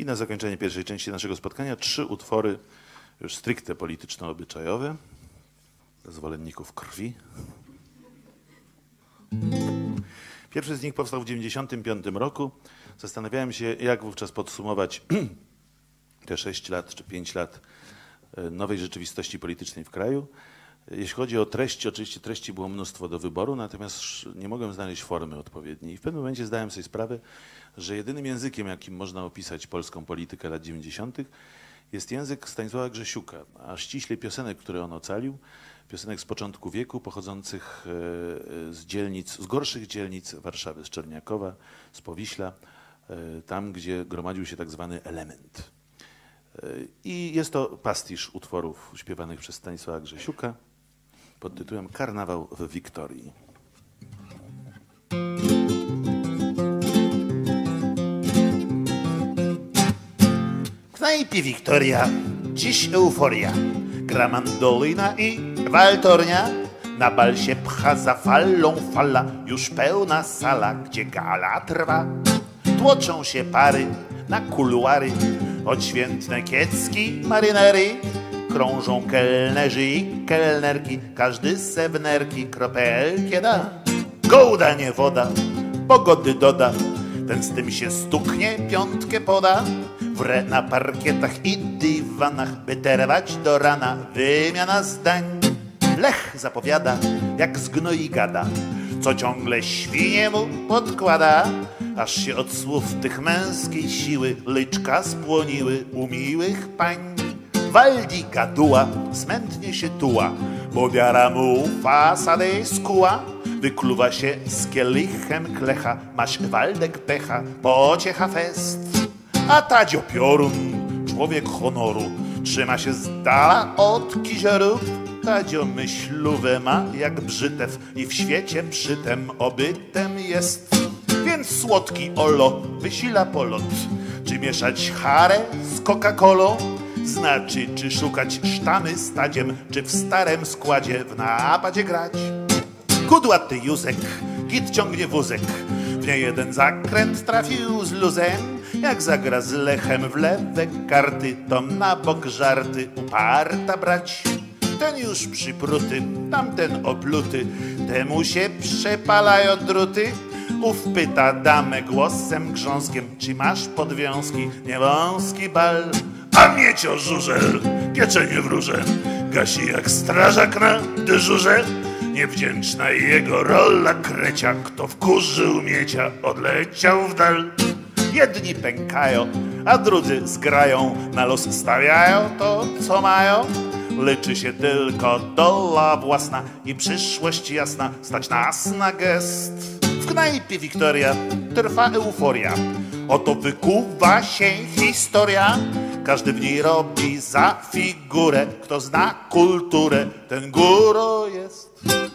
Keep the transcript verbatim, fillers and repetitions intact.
I na zakończenie pierwszej części naszego spotkania trzy utwory już stricte polityczno-obyczajowe dla zwolenników krwi. Pierwszy z nich powstał w dziewięćdziesiątym piątym roku. Zastanawiałem się, jak wówczas podsumować te sześć lat czy pięć lat nowej rzeczywistości politycznej w kraju. Jeśli chodzi o treści, oczywiście treści było mnóstwo do wyboru, natomiast nie mogłem znaleźć formy odpowiedniej. I w pewnym momencie zdałem sobie sprawę, że jedynym językiem, jakim można opisać polską politykę lat dziewięćdziesiątych jest język Stanisława Grzesiuka, a ściślej piosenek, które on ocalił, piosenek z początku wieku, pochodzących z dzielnic, z gorszych dzielnic Warszawy, z Czerniakowa, z Powiśla, tam, gdzie gromadził się tak zwany element. I jest to pastisz utworów śpiewanych przez Stanisława Grzesiuka pod tytułem Karnawał w Wiktorii. W knajpie Wiktoria dziś euforia. Gra mandolina i waltornia. Na bal się pcha za falą fala, już pełna sala, gdzie gala trwa. Tłoczą się pary na kuluary, odświętne kiecki, marynery. Krążą kelnerzy i kelnerki, każdy se w nerki kropelkie da. Gołda nie woda, pogody doda, ten z tym się stuknie, piątkę poda. Wre na parkietach i dywanach, by terwać do rana, wymiana zdań. Lech zapowiada, jak zgnoi gada, co ciągle świnie mu podkłada. Aż się od słów tych męskiej siły lyczka spłoniły u miłych pań. Waldi gaduła, smętnie się tuła, bo wiara mu fasadę skuła. Wykluwa się z kielichem klecha, masz Waldek pecha, pociecha fest. A Tadzio Piorun, człowiek honoru, trzyma się z dala od kiziorów. Tadzio myślówę ma jak brzytew i w świecie przytem obytem jest. Więc słodki olo wysila polot, czy mieszać charę z Coca-Colą? Znaczy, czy szukać sztamy stadziem, czy w starym składzie w napadzie grać. Kudłaty Józek, git ciągnie wózek, w nie jeden zakręt trafił z luzem. Jak zagra z Lechem w lewe karty, to na bok żarty uparta brać. Ten już przypruty, tamten opluty, temu się przepalają druty. Ów pyta damę głosem grząskiem, czy masz podwiązki, niewąski bal. A miecio żużel, pieczenie wróże, gasi jak strażak na dyżurze. Niewdzięczna jego rola krecia, kto wkurzył miecia, odleciał w dal. Jedni pękają, a drudzy zgrają, na los stawiają to, co mają. Liczy się tylko dola własna i przyszłość jasna, stać nas na gest. W knajpie Wiktoria trwa euforia, oto wykuwa się historia. Każdy w niej robi za figurę, kto zna kulturę, ten góro jest.